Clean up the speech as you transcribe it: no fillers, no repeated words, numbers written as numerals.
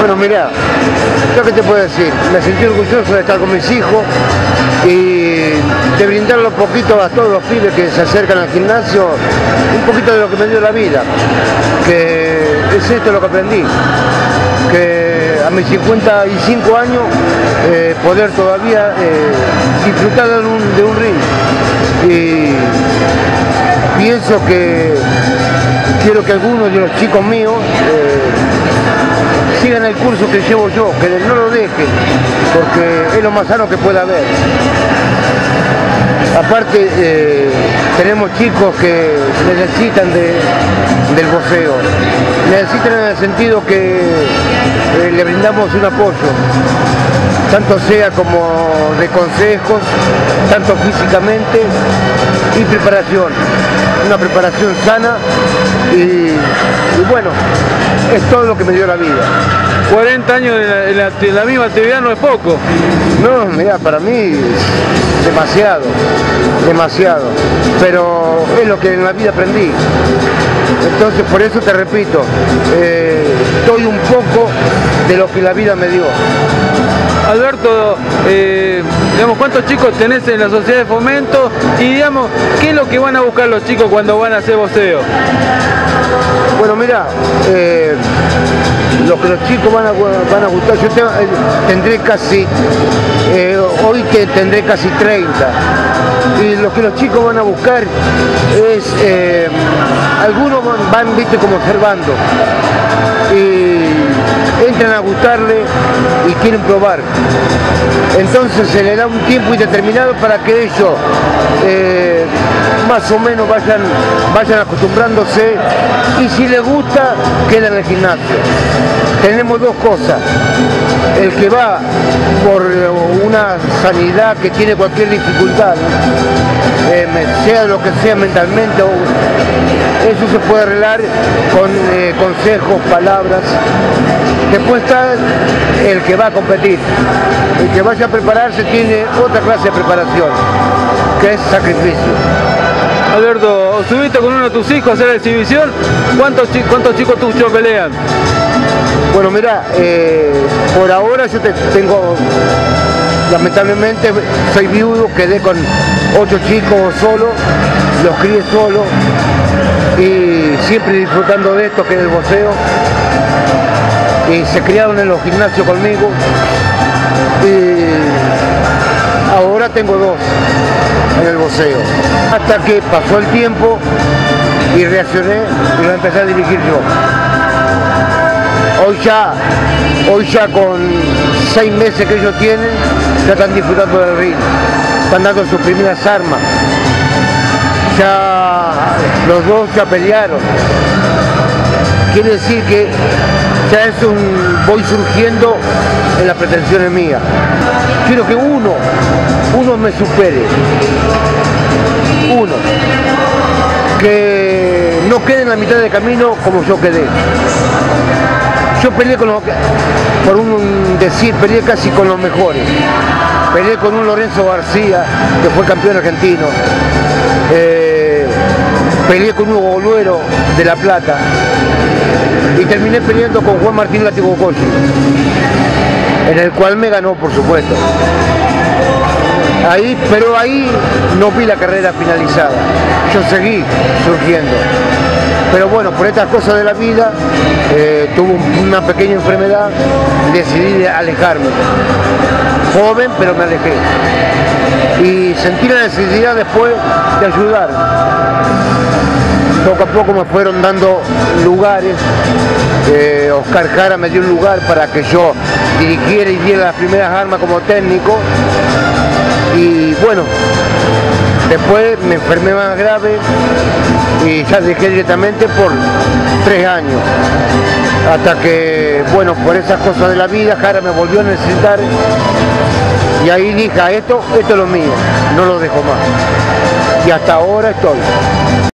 Bueno, mirá, ¿yo qué te puedo decir? Me sentí orgulloso de estar con mis hijos y de brindarle un poquito a todos los pibes que se acercan al gimnasio, un poquito de lo que me dio la vida, que es esto lo que aprendí, que a mis 55 años poder todavía disfrutar de un ring. Y pienso que quiero que algunos de los chicos míos sigan el curso que llevo yo, que no lo dejen, porque es lo más sano que pueda haber. Aparte, tenemos chicos que necesitan del boxeo, necesitan en el sentido que le brindamos un apoyo, tanto sea como de consejos, tanto físicamente y preparación, una preparación sana y bueno, es todo lo que me dio la vida. 40 años en la misma actividad no es poco. No, mira, para mí es demasiado, demasiado, pero es lo que en la vida aprendí. Entonces, por eso te repito, doy un poco de lo que la vida me dio. Alberto, digamos, ¿cuántos chicos tenés en la sociedad de fomento? Y digamos, ¿qué es lo que van a buscar los chicos cuando van a hacer boxeo? Bueno, mira, lo que los chicos van a gustar, yo tendré casi, hoy tendré casi 30, y lo que los chicos van a buscar es, algunos van, viste, como observando, y entran a gustarle y quieren probar. Entonces se le da un tiempo indeterminado para que ellos más o menos vayan acostumbrándose, y si les gusta, quedan en el gimnasio. Tenemos dos cosas: el que va por una sanidad, que tiene cualquier dificultad, sea lo que sea mentalmente, eso se puede arreglar con consejos, palabras. Después está el que va a competir. El que vaya a prepararse tiene otra clase de preparación, que es sacrificio. Alberto, ¿subiste con uno de tus hijos a hacer la exhibición? ¿Cuántos chicos tuyos pelean? Bueno, mira, por ahora yo tengo, lamentablemente soy viudo, quedé con 8 chicos solo, los crié solo y siempre disfrutando de esto que es el boxeo. Y se criaron en los gimnasios conmigo, y ahora tengo 2 en el boxeo. Hasta que pasó el tiempo y reaccioné y lo empecé a dirigir yo. Hoy ya con 6 meses que ellos tienen, ya están disfrutando del ring, están dando sus primeras armas. Ya los 2 ya pelearon. Quiere decir que ya voy surgiendo en las pretensiones mías. Quiero que uno me supere. Uno. Que no quede en la mitad de camino como yo quedé. Yo peleé por un decir, peleé casi con los mejores. Peleé con un Lorenzo García, que fue campeón argentino. Peleé con Hugo Boluero de La Plata. Y terminé peleando con Juan Martín Látigo Cochi, en el cual me ganó, por supuesto. Pero ahí no vi la carrera finalizada. Yo seguí surgiendo. Pero bueno, por estas cosas de la vida, tuve una pequeña enfermedad y decidí alejarme. Joven, pero me alejé. Y sentí la necesidad después de ayudar. Poco a poco me fueron dando lugares. Oscar Jara me dio un lugar para que yo dirigiera y diera las primeras armas como técnico. Y bueno, después me enfermé más grave y ya dejé directamente por 3 años. Hasta que, bueno, por esas cosas de la vida, Jara me volvió a necesitar. Y ahí dije, esto es lo mío, no lo dejo más. Y hasta ahora estoy.